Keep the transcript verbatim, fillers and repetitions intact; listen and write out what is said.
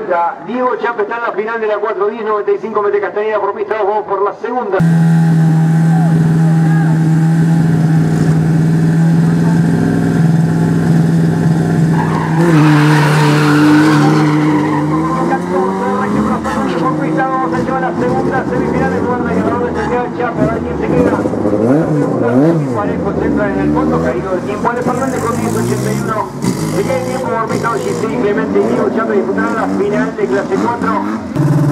vuelta. Diego Chape está en la final de la cuatro diez noventa y cinco, mete Castañeda por pista, vamos por la segunda. Vamos a llevar la segunda semifinal de Guarda, ganador de Santiago Chape, a ver quién se queda. Parejo centra en el fondo, caído de tiempo. Ale Fernández con diez ochenta y uno. Se queda el tiempo por pista G C, Clemente y Diego Chape disputarán la final de clase cuatro.